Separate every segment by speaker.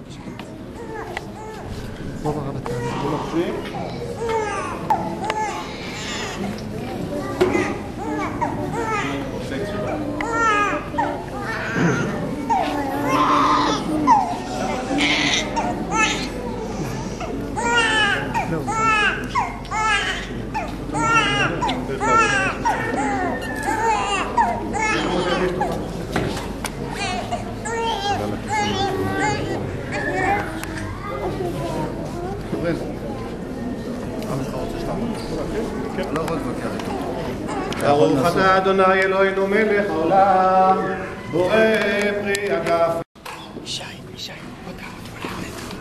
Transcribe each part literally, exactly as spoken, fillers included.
Speaker 1: בוא ברב אתה הוא מחזיק
Speaker 2: ברוך אתה אדוני אלוהינו מלך העולם בורא פרי אגף.
Speaker 1: ישי, ישי, בוא תעוד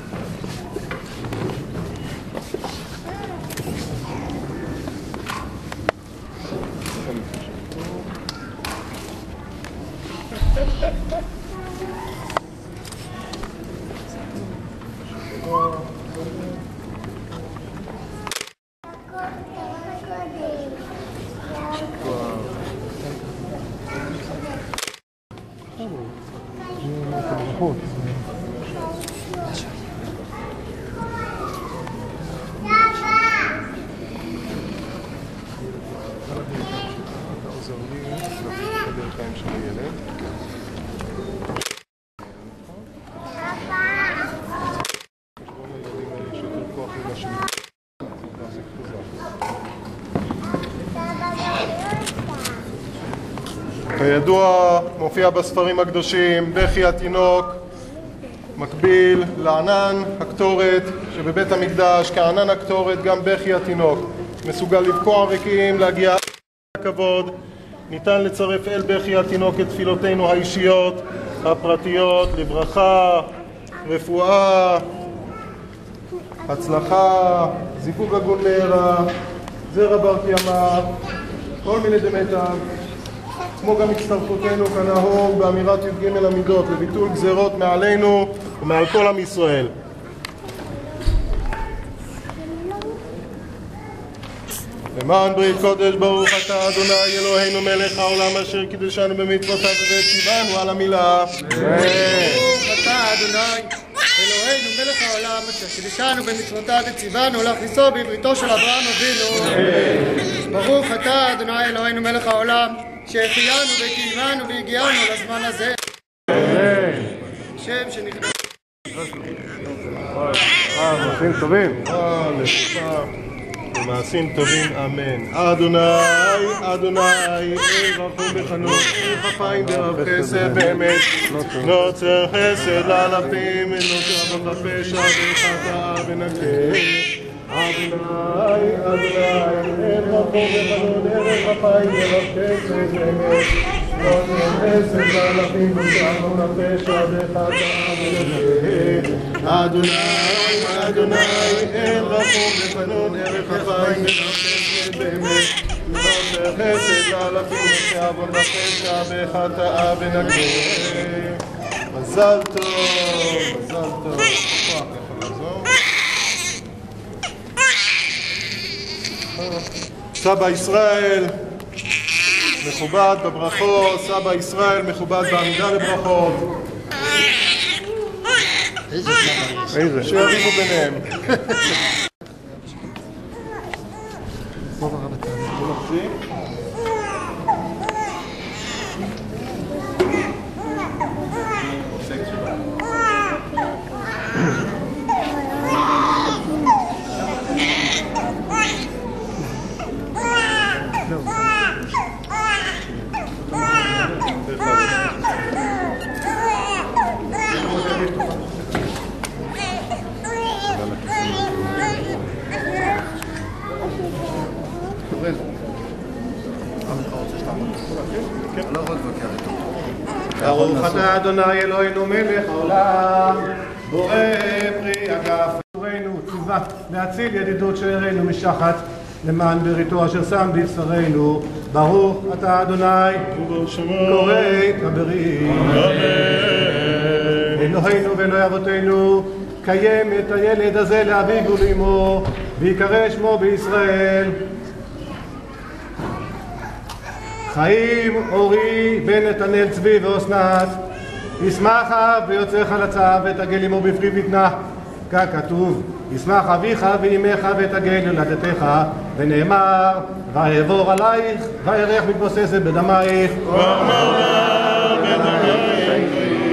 Speaker 2: כידוע מופיע בספרים הקדושים בכי התינוק מקביל לענן הקטורת שבבית המקדש. כענן הקטורת גם בכי התינוק מסוגל לבקוע רקיעים, להגיע לכבוד. ניתן לצרף אל בכי התינוק את תפילותינו האישיות הפרטיות לברכה, רפואה, הצלחה, זיווג הגון מהרה, זרע בר קיימא, כל מיני דמיטב, כמו גם הצטרפותנו כנהוג באמירת י"ג המידות לביטול גזרות מעלינו ומעל כל עם ישראל. למען ברית קודש ברוך אתה אדוני אלוהינו מלך העולם אשר קידשנו במצוותיו וציוונו על המילה.
Speaker 3: ברוך אתה אדוני אלוהינו מלך העולם אשר קידשנו במצוותיו וציוונו להכניסו בבריתו של אברהם אבינו. ברוך אתה אדוני אלוהינו מלך העולם שהחיינו וקיימנו והגיענו לזמן הזה. שם שנכנס
Speaker 2: מעשים טובים מעשים טובים אמן. אדוני אדוני אל רחום בחנון אל חפיים דרב חסד באמת נוצר חסד לאלפים נוצר בחפשע וחטא ונקה. אדוני אדוני אל רחום בחנון אל חפיים דרב חסד באמת נוצר חסד לאלפים נוצר בחפשע וחטא ונקה. אדוני אדוני אל רחום בחנון אל חפיים דרב חסד באמת נוצר חסד לאלפים נוצר בחפשע וחטא ונקה. מזל טוב, מזל טוב. סבא ישראל מכובד בברכות, סבא ישראל מכובד בעמידה לברכות.
Speaker 1: איזה סבא?
Speaker 2: איזה? שיריבו ביניהם.
Speaker 1: בוא ברב אתה
Speaker 2: הוא מחזיק ברוך אתה אדוני אלוהינו מלך העולם בורא פרי אגף. עורנו ציווה להציל ידידות שאירנו משחת למען בריתו אשר שם בבשרנו. ברוך אתה אדוני קוראי כברים אלוהינו ואלוהי אבותינו קיים את הילד הזה לאביו ולאמו ויקרא שמו בישראל. חיים אורי בן נתנאל צבי ואסנת
Speaker 4: ישמח אב ויוצאך לצו ותגל עמו בפרי בטנה, ככתוב ישמח אביך ואימך ותגל יולדתך, ונאמר ואעבור עלייך וארח מתבוססת בדמייך
Speaker 2: ואמר לך בדמייך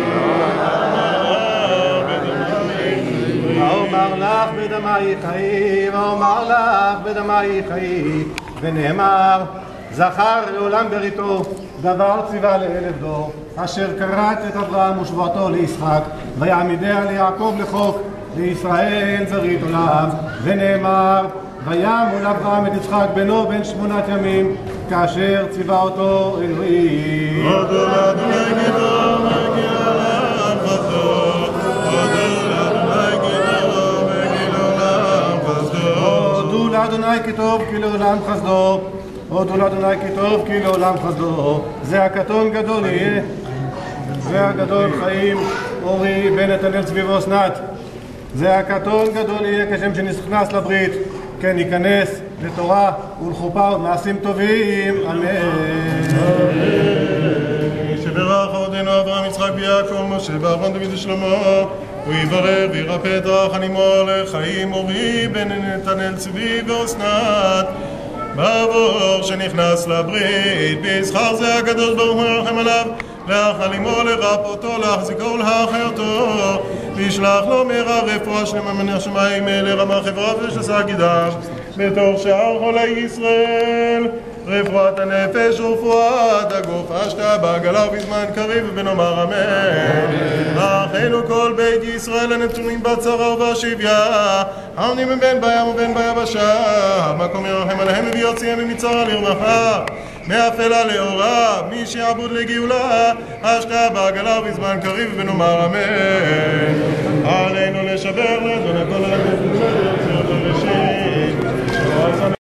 Speaker 4: ואומר לך בדמייך חיי ואומר לך בדמייך חיי, ונאמר זכר לעולם בריתו דבר ציווה לאלף דור, אשר כרת את אברהם ושבועתו לישחק ויעמידיה ליעקב לחוק לישראל זרעית עולם, ונאמר וימול אברהם את יצחק בנו בן שמונת ימים כאשר ציווה אותו אלוהים.
Speaker 2: הודו לאדוני גידו וגיל עולם חסדו, הודו לאדוני גידו וגיל עולם חסדו,
Speaker 4: הודו לאדוני כי טוב כי לעולם חסדו, הודו לאדוני כי טוב כי לעולם חסדו. זה הקטון גדול יהיה, זה הגדול חיים אורי בן נתנאל צבי ואסנת. זה הקטון גדול יהיה כשם שנכנס לברית, כן ייכנס לתורה ולחופה ומעשים טובים, אמן.
Speaker 2: שברך עודנו אברהם יצחק ויעקב משה ואהרון דוד ושלמה, הוא יברך וירפא את רחמים לחיים אורי בן נתנאל צבי ואסנת, בעבור שנכנס לברית בישכר זה הקדוש ברוך הוא ירחם עליו, להחלימו לרפאותו להחזיקו ולהחיותו, וישלח לו מהרה רפואה שלמה מן השמיים לרמה חברה ושסה גידיו בתור שאר חולי ישראל, רפואת הנפש ורפואת הגוף אשתה בעגלה ובזמן קריב ונאמר אמן. אחינו כל בית ישראל הנתונים בצרה ובשביה, העונים בין בים ובין ביבשה, המקום ירחם עליהם ויוציאם ממצרה לרווחה, מאפלה לאורה, משעבוד לגאולה, אשתה בעגלה ובזמן קריב ונאמר אמן. עלינו לשבר לאדון הכל